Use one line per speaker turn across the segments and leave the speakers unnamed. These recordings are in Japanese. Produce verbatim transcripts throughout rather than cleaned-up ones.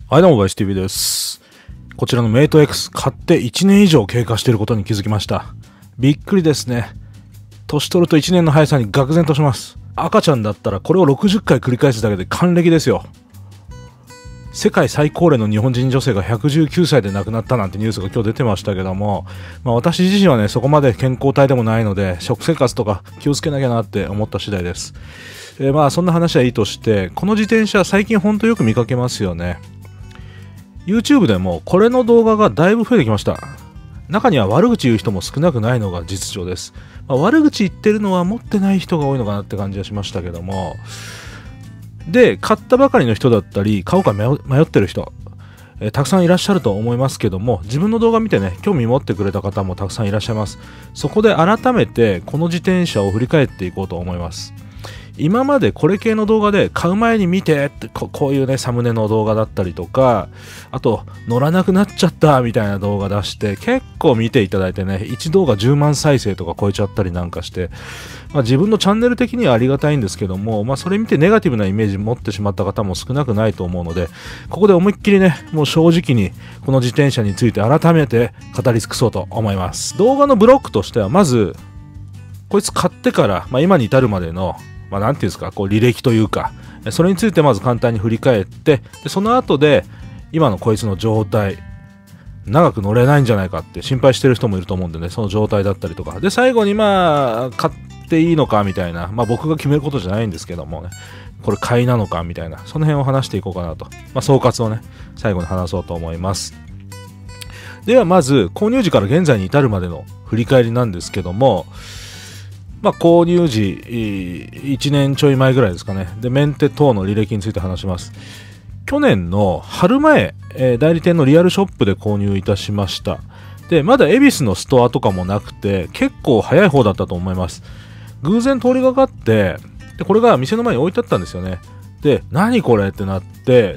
はい、どうも、バイス ティーブイ です。こちらのメイト X、買っていちねん以上経過していることに気づきました。びっくりですね。年取るといちねんの速さに愕然とします。赤ちゃんだったらこれをろくじゅっかい繰り返すだけで還暦ですよ。世界最高齢の日本人女性がひゃくじゅうきゅうさいで亡くなったなんてニュースが今日出てましたけども、まあ、私自身はね、そこまで健康体でもないので、食生活とか気をつけなきゃなって思った次第です。えー、まあそんな話はいいとして、この自転車最近ほんとよく見かけますよね。YouTube でもこれの動画がだいぶ増えてきました。中には悪口言う人も少なくないのが実情です。まあ、悪口言ってるのは持ってない人が多いのかなって感じがしましたけども、で、買ったばかりの人だったり買おうか迷ってる人、えー、たくさんいらっしゃると思いますけども、自分の動画見てね、興味持ってくれた方もたくさんいらっしゃいます。そこで改めてこの自転車を振り返っていこうと思います。今までこれ系の動画で買う前に見てって こ, こういうねサムネの動画だったりとか、あと乗らなくなっちゃったみたいな動画出して結構見ていただいてね、いち動画じゅうまん再生とか超えちゃったりなんかして、まあ、自分のチャンネル的にはありがたいんですけども、まあ、それ見てネガティブなイメージ持ってしまった方も少なくないと思うので、ここで思いっきりね、もう正直にこの自転車について改めて語り尽くそうと思います。動画のブロックとしては、まずこいつ買ってから、まあ、今に至るまでのまあ、なんていうんですか、こう履歴というか、それについてまず簡単に振り返って、でその後で今のこいつの状態、長く乗れないんじゃないかって心配してる人もいると思うんでね、その状態だったりとかで、最後にまあ買っていいのかみたいな、まあ僕が決めることじゃないんですけどもね、これ買いなのかみたいな、その辺を話していこうかなと、まあ、総括をね最後に話そうと思います。ではまず購入時から現在に至るまでの振り返りなんですけども、まあ、購入時いちねんちょい前ぐらいですかね。で、メンテ等の履歴について話します。去年の春前、えー、代理店のリアルショップで購入いたしました。で、まだ恵比寿のストアとかもなくて、結構早い方だったと思います。偶然通りがかって、で、これが店の前に置いてあったんですよね。で、何これってなって、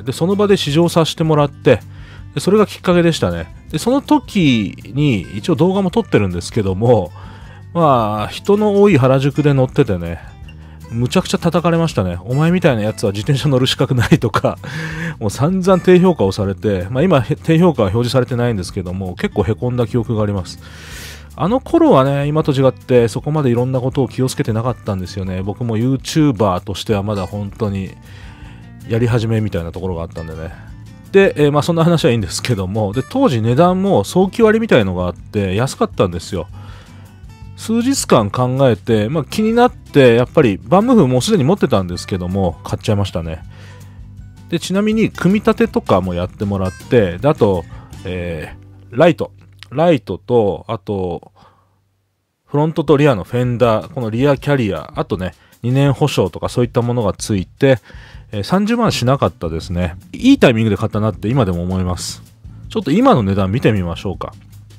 で、その場で試乗させてもらって、で、それがきっかけでしたね。で、その時に一応動画も撮ってるんですけども、まあ人の多い原宿で乗っててね、むちゃくちゃ叩かれましたね。お前みたいなやつは自転車乗る資格ないとかもう散々低評価をされて、まあ今低評価は表示されてないんですけども、結構へこんだ記憶があります。あの頃はね、今と違ってそこまでいろんなことを気をつけてなかったんですよね。僕も YouTuber としてはまだ本当にやり始めみたいなところがあったんでね。で、えー、まあそんな話はいいんですけども、で当時値段も早期割みたいのがあって安かったんですよ。数日間考えて、まあ、気になって、やっぱりバンムーフもうすでに持ってたんですけども、買っちゃいましたね。で、ちなみに、組み立てとかもやってもらって、であと、えー、ライト。ライトと、あと、フロントとリアのフェンダー、このリアキャリア、あとね、にねん保証とかそういったものがついて、えー、さんじゅうまんしなかったですね。いいタイミングで買ったなって今でも思います。ちょっと今の値段見てみましょうか。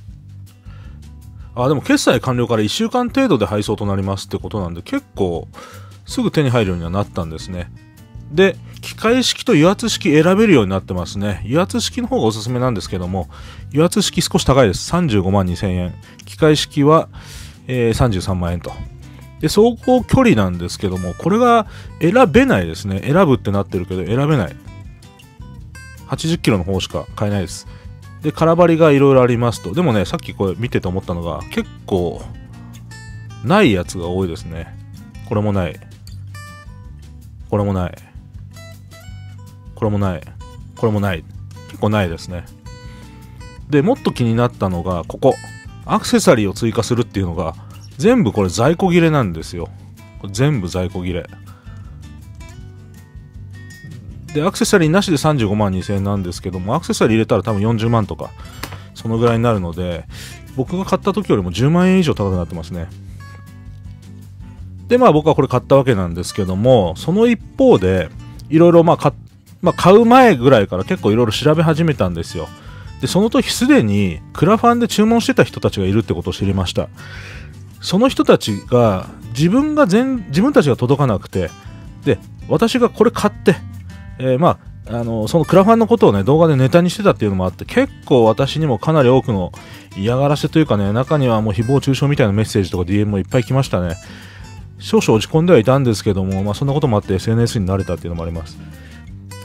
あ、でも決済完了からいっしゅうかん程度で配送となりますってことなんで、結構すぐ手に入るようにはなったんですね。で、機械式と油圧式選べるようになってますね。油圧式の方がおすすめなんですけども、油圧式少し高いです。さんじゅうごまんにせんえん。機械式は、えー、さんじゅうさんまんえんと。で、走行距離なんですけども、これが選べないですね。選ぶってなってるけど選べない。はちじゅっキロの方しか買えないです。で、空張りがいろいろありますと。でもね、さっきこれ見てて思ったのが、結構、ないやつが多いですね。これもない。これもない。これもない。これもない。結構ないですね。で、もっと気になったのが、ここ。アクセサリーを追加するっていうのが、全部これ在庫切れなんですよ。全部在庫切れ。で、アクセサリーなしでさんじゅうごまんにせんえんなんですけども、アクセサリー入れたら多分よんじゅうまんとか、そのぐらいになるので、僕が買った時よりもじゅうまんえん以上高くなってますね。で、まあ僕はこれ買ったわけなんですけども、その一方で、いろいろまあ買、まあ、買う前ぐらいから結構いろいろ調べ始めたんですよ。で、その時すでにクラファンで注文してた人たちがいるってことを知りました。その人たちが、自分が全、自分たちが届かなくて、で、私がこれ買って、えー、まあ、あのそのクラファンのことをね動画でネタにしてたっていうのもあって、結構私にもかなり多くの嫌がらせというかね、中にはもう誹謗中傷みたいなメッセージとか ディーエム もいっぱい来ましたね。少々落ち込んではいたんですけども、まあ、そんなこともあって エスエヌエス に慣れたっていうのもあります。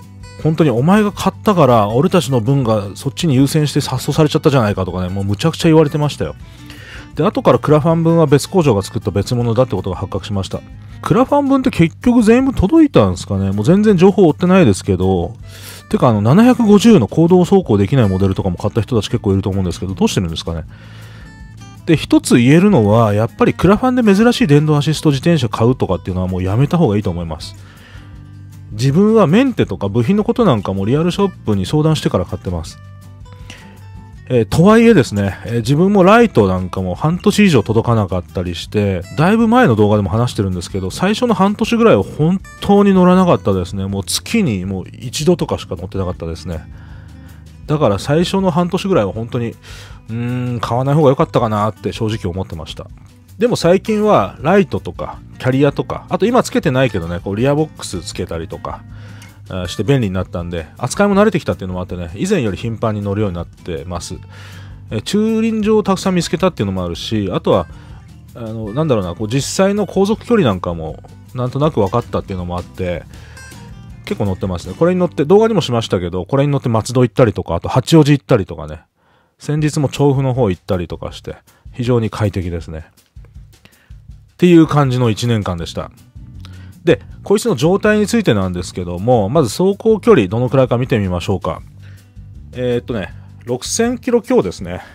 本当にお前が買ったから俺たちの分がそっちに優先して殺到されちゃったじゃないかとかね、もうむちゃくちゃ言われてましたよ。で、後からクラファン分は別工場が作った別物だってことが発覚しました。クラファン分って結局全部届いたんですかね。もう全然情報追ってないですけど、てかあのななひゃくごじゅうの公道走行できないモデルとかも買った人たち結構いると思うんですけど、どうしてるんですかね。で、一つ言えるのは、やっぱりクラファンで珍しい電動アシスト自転車買うとかっていうのはもうやめた方がいいと思います。自分はメンテとか部品のことなんかもリアルショップに相談してから買ってます。えー、とはいえですね、えー、自分もライトなんかも半年以上届かなかったりして、だいぶ前の動画でも話してるんですけど、最初の半年ぐらいは本当に乗らなかったですね。もう月にもう一度とかしか乗ってなかったですね。だから最初の半年ぐらいは本当に、うーん、買わない方が良かったかなって正直思ってました。でも最近はライトとかキャリアとか、あと今つけてないけどね、こうリアボックスつけたりとかして便利になったんで、扱いも慣れてきたっていうのもあってね、以前より頻繁に乗るようになってます。え駐輪場をたくさん見つけたっていうのもあるし、あとはあのなんだろうな、こう実際の航続距離なんかもなんとなく分かったっていうのもあって、結構乗ってますね。これに乗って動画にもしましたけど、これに乗って松戸行ったりとか、あと八王子行ったりとかね、先日も調布の方行ったりとかして非常に快適ですねっていう感じのいちねんかんでした。で、こいつの状態についてなんですけども、まず走行距離どのくらいか見てみましょうか。えー、っとね、ろくせんキロ強ですね。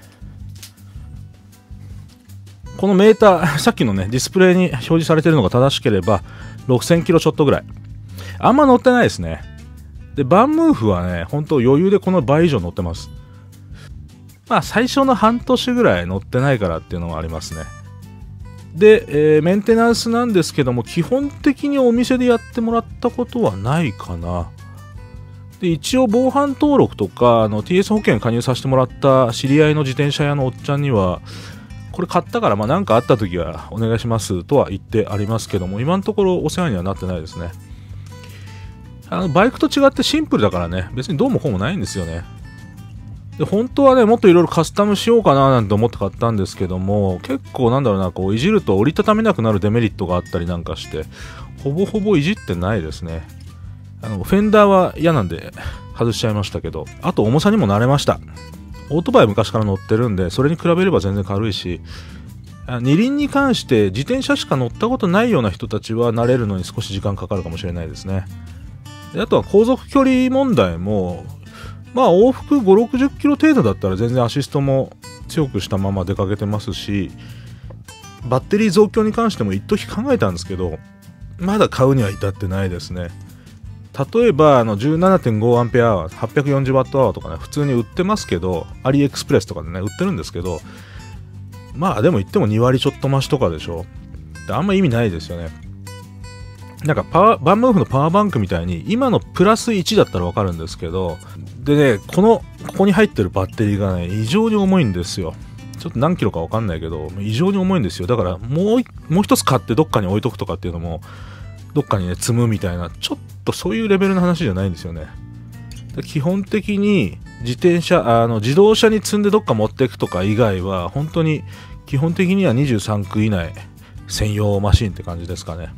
このメーター、さっきのね、ディスプレイに表示されているのが正しければ、ろくせんキロちょっとぐらい。あんま乗ってないですね。で、バンムーフはね、本当余裕でこの倍以上乗ってます。まあ、最初の半年ぐらい乗ってないからっていうのはありますね。で、えー、メンテナンスなんですけども、基本的にお店でやってもらったことはないかな。で、一応防犯登録とかあの ティーエス 保険加入させてもらった知り合いの自転車屋のおっちゃんには、これ買ったからまあ何かあった時はお願いしますとは言ってありますけども、今のところお世話にはなってないですね。あのバイクと違ってシンプルだからね、別にどうもこうもないんですよね。で、本当はね、もっといろいろカスタムしようかななんて思って買ったんですけども、結構なんだろうな、こういじると折りたためなくなるデメリットがあったりなんかして、ほぼほぼいじってないですね。あのフェンダーは嫌なんで外しちゃいましたけど、あと重さにも慣れました。オートバイ昔から乗ってるんで、それに比べれば全然軽いし、二輪に関して自転車しか乗ったことないような人たちは慣れるのに少し時間かかるかもしれないですね。で、あとは航続距離問題も、まあ往復ごじゅうろくじゅっキロ程度だったら全然アシストも強くしたまま出かけてますし、バッテリー増強に関しても一時考えたんですけど、まだ買うには至ってないですね。例えばあの じゅうななてんごアンペアアワー、はっぴゃくよんじゅうワットアワーとかね、普通に売ってますけど、アリエクスプレスとかでね売ってるんですけど、まあでも言ってもに割ちょっと増しとかでしょ。で、あんま意味ないですよね。なんかパワーバンムーフのパワーバンクみたいに今のプラスいちだったらわかるんですけど、でね、このここに入ってるバッテリーがね異常に重いんですよ。ちょっと何キロかわかんないけど異常に重いんですよ。だからもうもう一つ買ってどっかに置いとくとかっていうのも、どっかにね積むみたいな、ちょっとそういうレベルの話じゃないんですよね。基本的に自転車あの自動車に積んでどっか持っていくとか以外は本当に基本的にはにじゅうさんく以内専用マシンって感じですかね。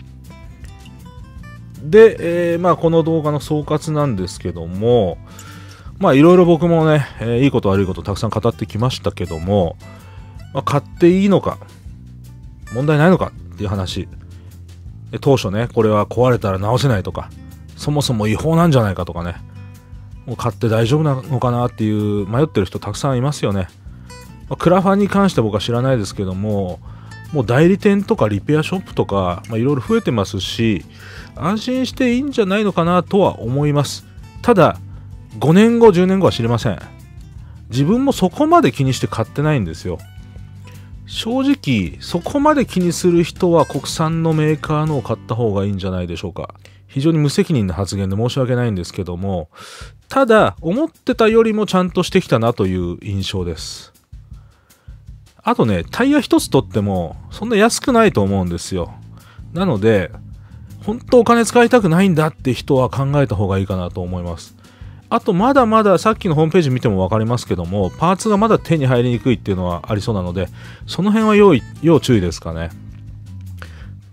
で、えー、まあこの動画の総括なんですけども、まあいろいろ僕もね、えー、いいこと悪いことたくさん語ってきましたけども、まあ、買っていいのか問題ないのかっていう話。当初ね、これは壊れたら直せないとか、そもそも違法なんじゃないかとかね、もう買って大丈夫なのかなっていう迷ってる人たくさんいますよね。まあ、クラファンに関して僕は知らないですけども、もう代理店とかリペアショップとか、まあ、いろいろ増えてますし、安心していいんじゃないのかなとは思います。ただごねんごじゅうねんごは知りません。自分もそこまで気にして買ってないんですよ。正直そこまで気にする人は国産のメーカーのを買った方がいいんじゃないでしょうか。非常に無責任な発言で申し訳ないんですけども、ただ思ってたよりもちゃんとしてきたなという印象です。あとね、タイヤ一つ取ってもそんな安くないと思うんですよ。なので本当お金使いたくないんだって人は考えた方がいいかなと思います。あとまだまださっきのホームページ見ても分かりますけども、パーツがまだ手に入りにくいっていうのはありそうなので、その辺は要要注意ですかね。っ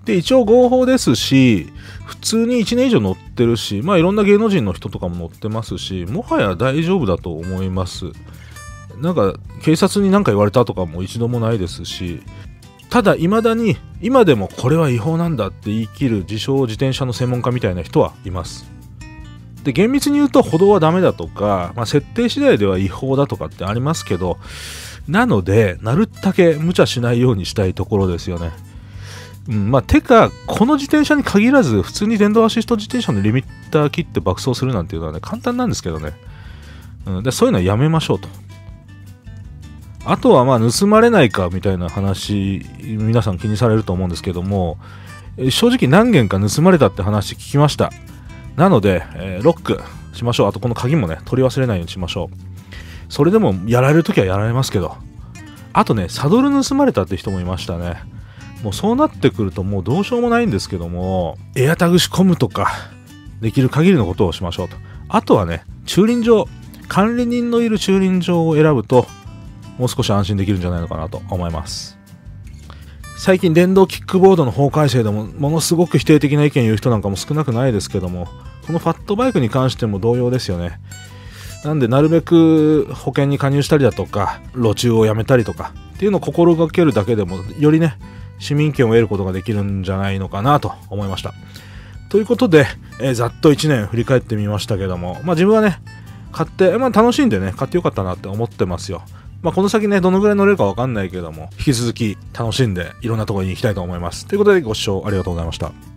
で、一応合法ですし、普通にいちねん以上乗ってるし、まあいろんな芸能人の人とかも乗ってますし、もはや大丈夫だと思います。なんか警察に何か言われたとかも一度もないですし、ただ未だに今でもこれは違法なんだって言い切る自称自転車の専門家みたいな人はいます。で、厳密に言うと歩道はダメだとか、まあ、設定次第では違法だとかってありますけど、なのでなるだけ無茶しないようにしたいところですよね。うん、まあてかこの自転車に限らず普通に電動アシスト自転車のリミッター切って爆走するなんていうのはね簡単なんですけどね、うん、でそういうのはやめましょうと。あとはまあ盗まれないかみたいな話皆さん気にされると思うんですけども、正直何件か盗まれたって話聞きました。なので、えー、ロックしましょう。あとこの鍵もね取り忘れないようにしましょう。それでもやられるときはやられますけど、あとねサドル盗まれたって人もいましたね。もうそうなってくるともうどうしようもないんですけども、エアタグ仕込むとかできる限りのことをしましょうと。あとはね駐輪場、管理人のいる駐輪場を選ぶともう少し安心できるんじゃないのかなと思います。最近電動キックボードの法改正でもものすごく否定的な意見言う人なんかも少なくないですけども、このファットバイクに関しても同様ですよね。なんでなるべく保険に加入したりだとか路駐をやめたりとかっていうのを心がけるだけでもよりね市民権を得ることができるんじゃないのかなと思いました。ということで、えー、ざっといちねん振り返ってみましたけども、まあ自分はね買って、まあ、楽しんでね買ってよかったなって思ってますよ。まあこの先ねどのぐらい乗れるかわかんないけども、引き続き楽しんでいろんなところに行きたいと思います。ということでご視聴ありがとうございました。